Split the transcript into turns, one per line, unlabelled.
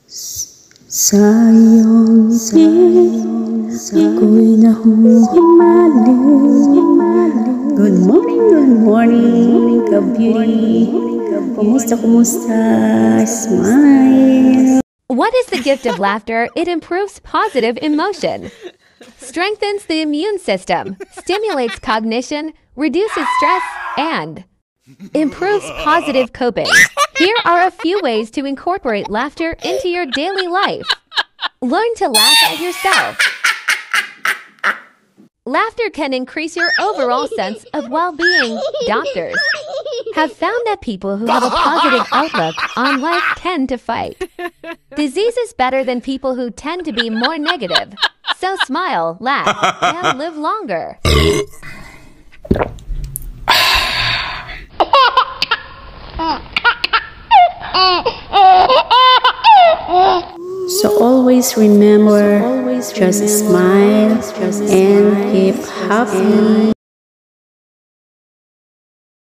Sayang din, ako'y nahuhumaling. Good morning, ka-beauty. Kumusta? Smile.
What is the gift of laughter? It improves positive emotion, strengthens the immune system, stimulates cognition, reduces stress, and improves positive coping. Here are a few ways to incorporate laughter into your daily life. Learn to laugh at yourself. Laughter can increase your overall sense of well-being. Doctors have found that people who have a positive outlook on life tend to fight diseases better than people who tend to be more negative. So smile, laugh, and live longer.
So always remember, just smile and keep happy.